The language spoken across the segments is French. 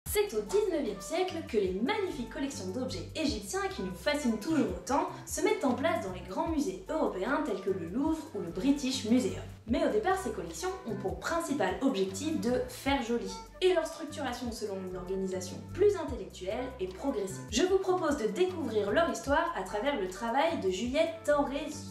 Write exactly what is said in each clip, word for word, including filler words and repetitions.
C'est au dix-neuvième siècle que les magnifiques collections d'objets égyptiens qui nous fascinent toujours autant se mettent en place dans les grands musées européens tels que le Louvre ou le British Museum. Mais au départ, ces collections ont pour principal objectif de faire joli, et leur structuration selon une organisation plus intellectuelle et progressive. Je vous propose de découvrir leur histoire à travers le travail de Juliette Torres.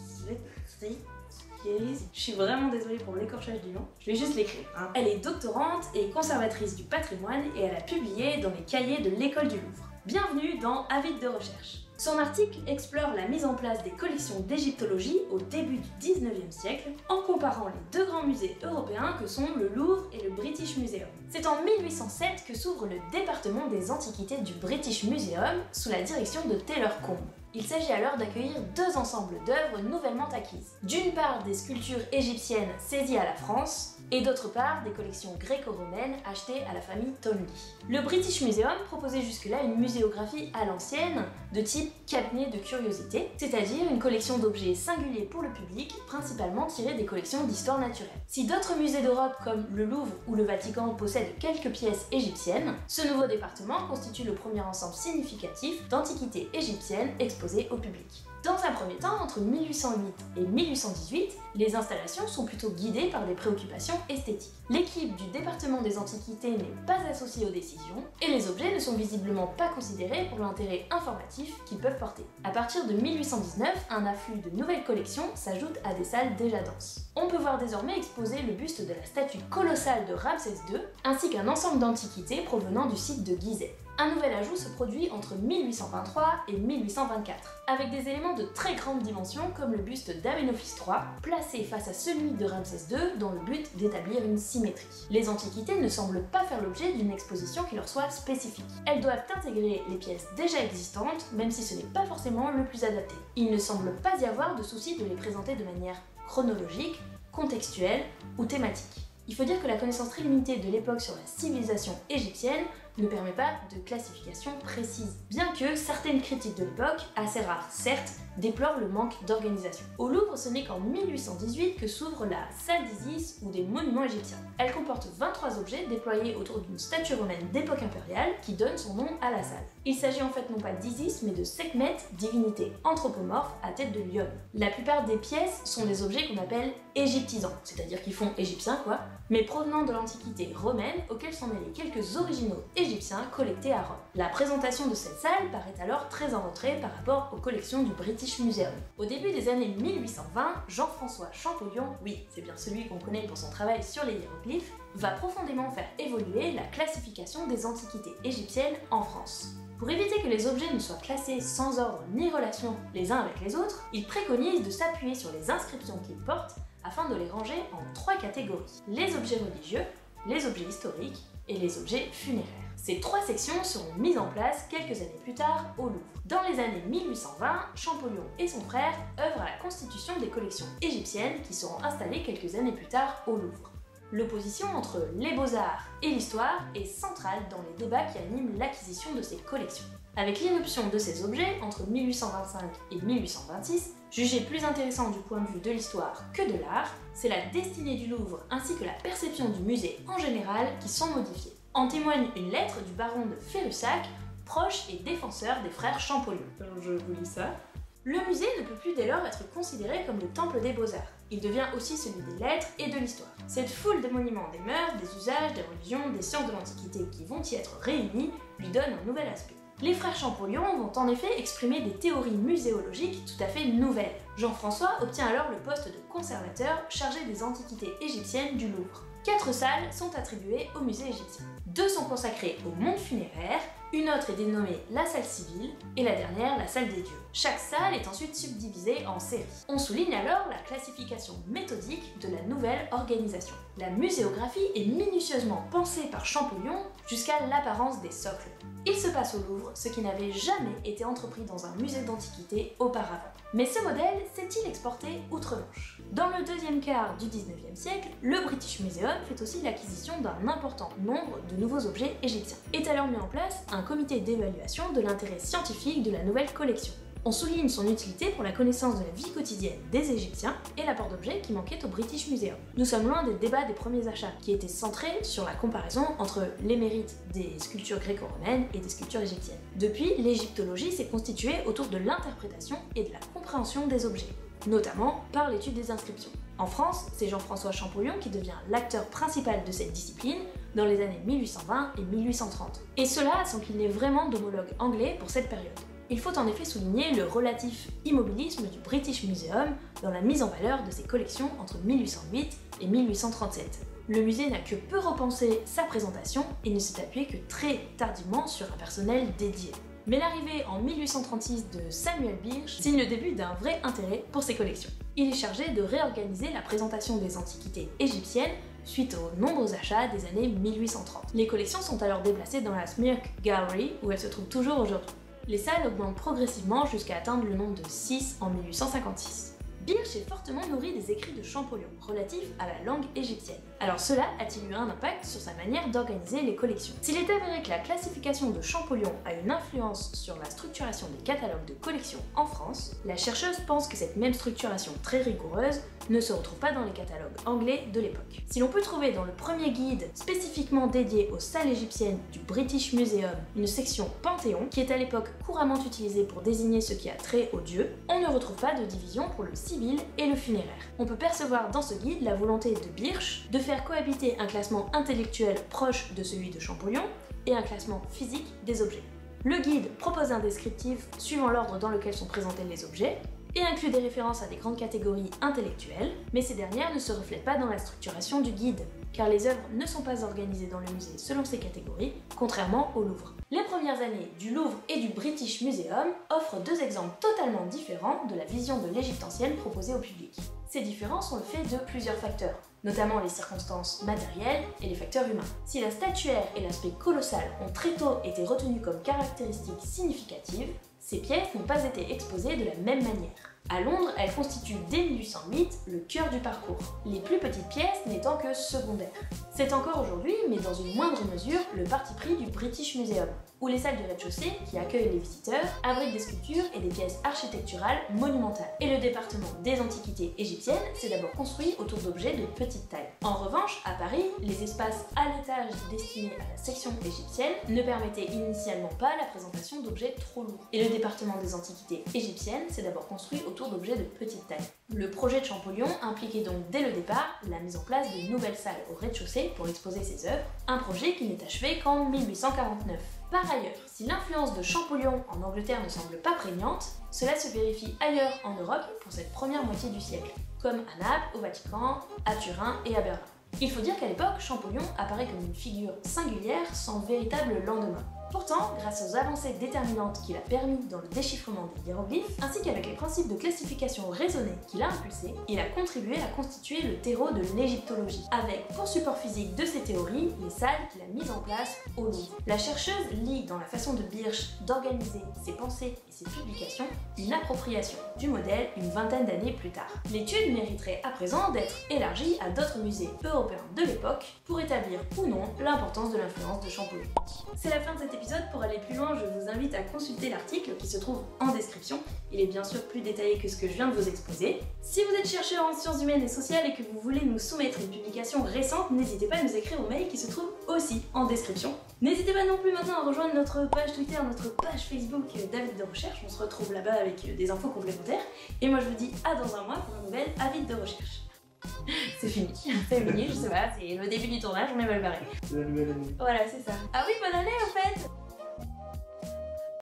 Je suis vraiment désolée pour l'écorchage du nom, je vais juste l'écrire. Hein. Elle est doctorante et conservatrice du patrimoine et elle a publié dans les cahiers de l'école du Louvre. Bienvenue dans Avis de recherche. Son article explore la mise en place des collections d'égyptologie au début du dix-neuvième siècle en comparant les deux grands musées européens que sont le Louvre et le British Museum. C'est en mille huit cent sept que s'ouvre le département des antiquités du British Museum sous la direction de Taylor Combe. Il s'agit alors d'accueillir deux ensembles d'œuvres nouvellement acquises. D'une part des sculptures égyptiennes saisies à la France, et d'autre part des collections gréco-romaines achetées à la famille Toynbee. Le British Museum proposait jusque-là une muséographie à l'ancienne, de type cabinet de curiosités, c'est-à-dire une collection d'objets singuliers pour le public, principalement tirés des collections d'histoire naturelle. Si d'autres musées d'Europe comme le Louvre ou le Vatican possèdent quelques pièces égyptiennes, ce nouveau département constitue le premier ensemble significatif d'antiquités égyptiennes exposées au public. Dans un premier temps, entre mille huit cent huit et mille huit cent dix-huit, les installations sont plutôt guidées par des préoccupations esthétiques. L'équipe du département des antiquités n'est pas associée aux décisions, et les objets ne sont visiblement pas considérés pour l'intérêt informatif qu'ils peuvent porter. À partir de mille huit cent dix-neuf, un afflux de nouvelles collections s'ajoute à des salles déjà denses. On peut voir désormais exposé le buste de la statue colossale de Ramsès deux, ainsi qu'un ensemble d'antiquités provenant du site de Gizeh. Un nouvel ajout se produit entre mille huit cent vingt-trois et mille huit cent vingt-quatre, avec des éléments de très grande dimension comme le buste d'Amenophis trois, placé face à celui de Ramsès deux dans le but d'établir une symétrie. Les antiquités ne semblent pas faire l'objet d'une exposition qui leur soit spécifique. Elles doivent intégrer les pièces déjà existantes, même si ce n'est pas forcément le plus adapté. Il ne semble pas y avoir de souci de les présenter de manière chronologique, contextuelle ou thématique. Il faut dire que la connaissance très limitée de l'époque sur la civilisation égyptienne ne permet pas de classification précise, bien que certaines critiques de l'époque, assez rares certes, déplorent le manque d'organisation. Au Louvre, ce n'est qu'en mille huit cent dix-huit que s'ouvre la salle d'Isis ou des monuments égyptiens. Elle comporte vingt-trois objets déployés autour d'une statue romaine d'époque impériale qui donne son nom à la salle. Il s'agit en fait non pas d'Isis mais de Sekhmet, divinité anthropomorphe à tête de lionne. La plupart des pièces sont des objets qu'on appelle égyptisants, c'est-à-dire qui font égyptien quoi, mais provenant de l'antiquité romaine auxquels sont mêlés quelques originaux égyptiens collectés à Rome. La présentation de cette salle paraît alors très en retrait par rapport aux collections du British Museum. Au début des années mille huit cent vingt, Jean-François Champollion, oui c'est bien celui qu'on connaît pour son travail sur les hiéroglyphes, va profondément faire évoluer la classification des antiquités égyptiennes en France. Pour éviter que les objets ne soient classés sans ordre ni relation les uns avec les autres, il préconise de s'appuyer sur les inscriptions qu'ils portent afin de les ranger en trois catégories. Les objets religieux, les objets historiques et les objets funéraires. Ces trois sections seront mises en place quelques années plus tard au Louvre. Dans les années mille huit cent vingt, Champollion et son frère œuvrent à la constitution des collections égyptiennes qui seront installées quelques années plus tard au Louvre. L'opposition entre les beaux-arts et l'histoire est centrale dans les débats qui animent l'acquisition de ces collections. Avec l'irruption de ces objets entre mille huit cent vingt-cinq et mille huit cent vingt-six, jugés plus intéressants du point de vue de l'histoire que de l'art, c'est la destinée du Louvre ainsi que la perception du musée en général qui sont modifiées. En témoigne une lettre du baron de Ferussac, proche et défenseur des frères Champollion. Alors je vous lis ça. Le musée ne peut plus dès lors être considéré comme le temple des beaux-arts. Il devient aussi celui des lettres et de l'histoire. Cette foule de monuments des mœurs, des usages, des religions, des sciences de l'Antiquité qui vont y être réunis lui donne un nouvel aspect. Les frères Champollion vont en effet exprimer des théories muséologiques tout à fait nouvelles. Jean-François obtient alors le poste de conservateur chargé des antiquités égyptiennes du Louvre. Quatre salles sont attribuées au musée égyptien. Deux sont consacrées au monde funéraire, une autre est dénommée la salle civile et la dernière la salle des dieux. Chaque salle est ensuite subdivisée en séries. On souligne alors la classification méthodique de la nouvelle organisation. La muséographie est minutieusement pensée par Champollion jusqu'à l'apparence des socles. Il se passe au Louvre ce qui n'avait jamais été entrepris dans un musée d'antiquité auparavant. Mais ce modèle s'est-il exporté outre-Manche? Dans le deuxième quart du dix-neuvième siècle, le British Museum fait aussi l'acquisition d'un important nombre de nouveaux objets égyptiens. Est alors mis en place un comité d'évaluation de l'intérêt scientifique de la nouvelle collection. On souligne son utilité pour la connaissance de la vie quotidienne des Égyptiens et l'apport d'objets qui manquait au British Museum. Nous sommes loin des débats des premiers achats, qui étaient centrés sur la comparaison entre les mérites des sculptures gréco-romaines et des sculptures égyptiennes. Depuis, l'égyptologie s'est constituée autour de l'interprétation et de la compréhension des objets, notamment par l'étude des inscriptions. En France, c'est Jean-François Champollion qui devient l'acteur principal de cette discipline dans les années mille huit cent vingt et mille huit cent trente. Et cela sans qu'il n'ait vraiment d'homologue anglais pour cette période. Il faut en effet souligner le relatif immobilisme du British Museum dans la mise en valeur de ses collections entre mille huit cent huit et mille huit cent trente-sept. Le musée n'a que peu repensé sa présentation et ne s'est appuyé que très tardivement sur un personnel dédié. Mais l'arrivée en mille huit cent trente-six de Samuel Birch signe le début d'un vrai intérêt pour ses collections. Il est chargé de réorganiser la présentation des antiquités égyptiennes suite aux nombreux achats des années mille huit cent trente. Les collections sont alors déplacées dans la Smirke Gallery où elles se trouvent toujours aujourd'hui. Les salles augmentent progressivement jusqu'à atteindre le nombre de six en mille huit cent cinquante-six. Birch est fortement nourri des écrits de Champollion relatifs à la langue égyptienne. Alors cela a-t-il eu un impact sur sa manière d'organiser les collections? S'il est avéré que la classification de Champollion a une influence sur la structuration des catalogues de collections en France, la chercheuse pense que cette même structuration très rigoureuse ne se retrouve pas dans les catalogues anglais de l'époque. Si l'on peut trouver dans le premier guide spécifiquement dédié aux salles égyptiennes du British Museum une section Panthéon, qui est à l'époque couramment utilisée pour désigner ce qui a trait aux dieux, on ne retrouve pas de division pour le civil et le funéraire. On peut percevoir dans ce guide la volonté de Birch de faire cohabiter un classement intellectuel proche de celui de Champollion et un classement physique des objets. Le guide propose un descriptif suivant l'ordre dans lequel sont présentés les objets et inclut des références à des grandes catégories intellectuelles, mais ces dernières ne se reflètent pas dans la structuration du guide, car les œuvres ne sont pas organisées dans le musée selon ces catégories, contrairement au Louvre. Les premières années du Louvre et du British Museum offrent deux exemples totalement différents de la vision de l'Égypte ancienne proposée au public. Ces différences sont le fait de plusieurs facteurs, notamment les circonstances matérielles et les facteurs humains. Si la statuaire et l'aspect colossal ont très tôt été retenus comme caractéristiques significatives, ces pièces n'ont pas été exposées de la même manière. À Londres, elles constituent dès mille huit cent huit le cœur du parcours, les plus petites pièces n'étant que secondaires. C'est encore aujourd'hui, mais dans une moindre mesure, le parti pris du British Museum, où les salles du rez-de-chaussée, qui accueillent les visiteurs, abritent des sculptures et des pièces architecturales monumentales. Et le département des antiquités égyptiennes s'est d'abord construit autour d'objets de petite taille. En revanche, à Paris, les espaces à l'étage destinés à la section égyptienne ne permettaient initialement pas la présentation d'objets trop lourds. Et le département des antiquités égyptiennes s'est d'abord construit autour d'objets de petite taille. Le projet de Champollion impliquait donc dès le départ la mise en place de nouvelles salles au rez-de-chaussée pour exposer ses œuvres, un projet qui n'est achevé qu'en mille huit cent quarante-neuf. Par ailleurs, si l'influence de Champollion en Angleterre ne semble pas prégnante, cela se vérifie ailleurs en Europe pour cette première moitié du siècle, comme à Naples, au Vatican, à Turin et à Berlin. Il faut dire qu'à l'époque, Champollion apparaît comme une figure singulière sans véritable lendemain. Pourtant, grâce aux avancées déterminantes qu'il a permis dans le déchiffrement des hiéroglyphes, ainsi qu'avec les principes de classification raisonnée qu'il a impulsés, il a contribué à constituer le terreau de l'égyptologie, avec pour support physique de ses théories les salles qu'il a mises en place au Louvre. La chercheuse lit dans la façon de Birch d'organiser ses pensées et ses publications une appropriation du modèle une vingtaine d'années plus tard. L'étude mériterait à présent d'être élargie à d'autres musées européens de l'époque pour établir ou non l'importance de l'influence de Champollion. C'est la fin de cet épisode. Pour aller plus loin, je vous invite à consulter l'article qui se trouve en description. Il est bien sûr plus détaillé que ce que je viens de vous exposer. Si vous êtes chercheur en sciences humaines et sociales et que vous voulez nous soumettre une publication récente, n'hésitez pas à nous écrire au mail qui se trouve aussi en description. N'hésitez pas non plus maintenant à rejoindre notre page Twitter, notre page Facebook d'Avide de Recherche. On se retrouve là-bas avec des infos complémentaires. Et moi je vous dis à dans un mois pour un nouvel Avide de Recherche. C'est fini, c'est fini, je sais pas, c'est le début du tournage, on est mal barré. C'est la nouvelle année. Voilà, c'est ça. Ah oui, bonne année en fait.